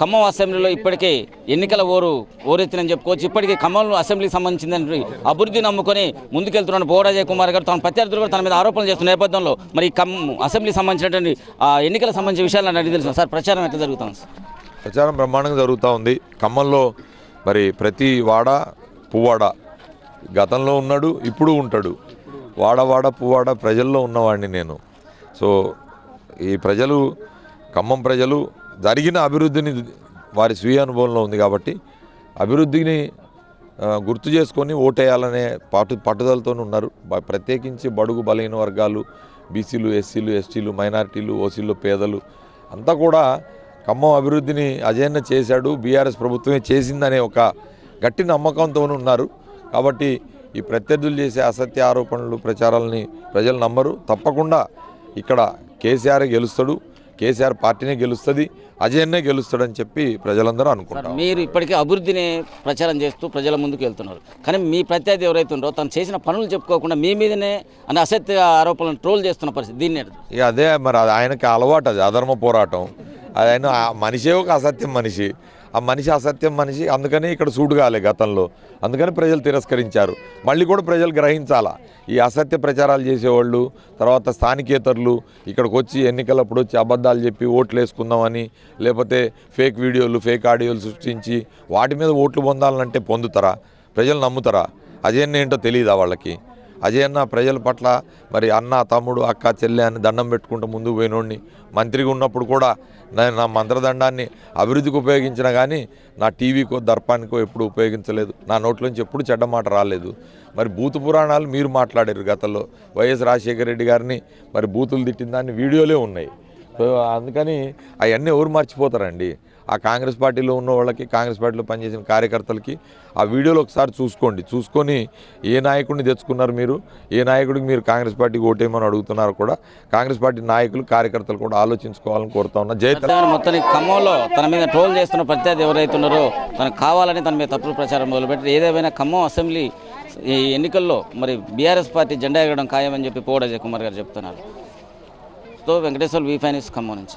ఖమ్మం అసెంబ్లీలో ఇప్పటికే ఎన్నికల ఓరెత్తినని చెప్పుకోవచ్చు. ఇప్పటికీ ఖమ్మం అసెంబ్లీకి సంబంధించిన అభివృద్ధి నమ్ముకొని ముందుకెళ్తున్న బోరాజయ్ కుమార్ గారు తన ప్రత్యర్థులు కూడా తన మీద ఆరోపణలు చేస్తున్న నేపథ్యంలో మరి ఖమ్మం అసెంబ్లీకి సంబంధించినటువంటి ఎన్నికలకు సంబంధించిన విషయాలు అడిగి తెలుసు సార్. ప్రచారం ఎట్లా జరుగుతుంది సార్? ప్రచారం బ్రహ్మాండంగా జరుగుతూ ఉంది. ఖమ్మంలో మరి ప్రతి వాడ పువ్వాడ గతంలో ఉన్నాడు, ఇప్పుడు ఉంటాడు. వాడవాడ పువ్వాడ ప్రజల్లో ఉన్నవాడిని నేను. సో ఈ ప్రజలు, ఖమ్మం ప్రజలు జరిగిన అభివృద్ధిని వారి స్వీయ అనుభవంలో ఉంది కాబట్టి అభివృద్ధిని గుర్తు చేసుకొని ఓటేయాలనే పట్టుదలతో ఉన్నారు. ప్రత్యేకించి బడుగు బలహీన వర్గాలు, బీసీలు, ఎస్సీలు, ఎస్టీలు, మైనారిటీలు, ఓసీలు, పేదలు అంతా కూడా ఖమ్మం అభివృద్ధిని అజయన్న చేశాడు, బీఆర్ఎస్ ప్రభుత్వమే చేసిందనే ఒక గట్టి నమ్మకంతో ఉన్నారు. కాబట్టి ఈ ప్రత్యర్థులు చేసే అసత్య ఆరోపణలు, ప్రచారాలని ప్రజలు నమ్మరు. తప్పకుండా ఇక్కడ కేసీఆర్ గెలుస్తాడు, కేసీఆర్ పార్టీనే గెలుస్తుంది, అజయన్నే గెలుస్తాడని చెప్పి ప్రజలందరూ అనుకుంటారు. మీరు ఇప్పటికే అభివృద్ధిని ప్రచారం చేస్తూ ప్రజల ముందుకు వెళ్తున్నారు. కానీ మీ ప్రత్యర్థి ఎవరైతే ఉన్నారో తను చేసిన పనులు చెప్పుకోకుండా మీ మీదనే అనే అసత్య ఆరోపణలను ట్రోల్ చేస్తున్న పరిస్థితి. దీన్ని ఇక అదే మరి ఆయనకి అలవాటు, అది అధర్మ పోరాటం. ఆయన మనిషే ఒక అసత్యం మనిషి, ఆ మనిషి అసత్యం మనిషి. అందుకని ఇక్కడ సూటు కాలే గతంలో, అందుకని ప్రజలు తిరస్కరించారు. మళ్ళీ కూడా ప్రజలు గ్రహించాలా, ఈ అసత్య ప్రచారాలు చేసేవాళ్ళు, తర్వాత స్థానికేతరులు ఇక్కడికి వచ్చి ఎన్నికలప్పుడు వచ్చి అబద్ధాలు చెప్పి ఓట్లు వేసుకుందామని, లేకపోతే ఫేక్ వీడియోలు, ఫేక్ ఆడియోలు సృష్టించి వాటి మీద ఓట్లు పొందాలంటే పొందుతారా? ప్రజలు నమ్ముతారా? అజయన్న ఏంటో తెలియదా వాళ్ళకి? అజయన్న ప్రజల పట్ల మరి అన్న, తమ్ముడు, అక్క, చెల్లె అని దండం పెట్టుకుంటూ ముందుకు పోయినోడిని. మంత్రిగా ఉన్నప్పుడు కూడా నేను నా మంత్రదండాన్ని అభివృద్ధికి ఉపయోగించిన కానీ నా టీవీకో దర్పానికో ఎప్పుడు ఉపయోగించలేదు. నా నోట్లోంచి ఎప్పుడు చెడ్డ మాట రాలేదు. మరి బూతు పురాణాలు మీరు మాట్లాడారు గతంలో. వైఎస్ రాజశేఖర రెడ్డి గారిని మరి బూతులు తిట్టిన దాన్ని వీడియోలే ఉన్నాయి. సో అందుకని అవన్నీ ఎవరు మర్చిపోతారండి? ఆ కాంగ్రెస్ పార్టీలో ఉన్న వాళ్ళకి, కాంగ్రెస్ పార్టీలో పనిచేసిన కార్యకర్తలకి ఆ వీడియోలు ఒకసారి చూసుకోండి. చూసుకొని ఏ నాయకుడిని తెచ్చుకున్నారు మీరు, ఏ నాయకుడికి మీరు కాంగ్రెస్ పార్టీకి ఓటేయమని అడుగుతున్నారు కూడా కాంగ్రెస్ పార్టీ నాయకులు, కార్యకర్తలు కూడా ఆలోచించుకోవాలని కోరుతా ఉన్నా. మొత్తానికి ఖమ్మంలో తన మీద ట్రోల్ చేస్తున్న ప్రత్యర్థి ఎవరైతే ఉన్నారో తనకు కావాలని తన మీద తప్పుడు ప్రచారం మొదలుపెట్టారు. ఏదేమైనా ఖమ్మం అసెంబ్లీ ఈ ఎన్నికల్లో మరి బీఆర్ఎస్ పార్టీ జెండా ఎగరడం ఖాయమని చెప్పి బోరాజయ్ కుమార్ గారు చెప్తున్నారు. తో వెంకటేశ్వర, వి5 న్యూస్, ఖమ్మం నుంచి.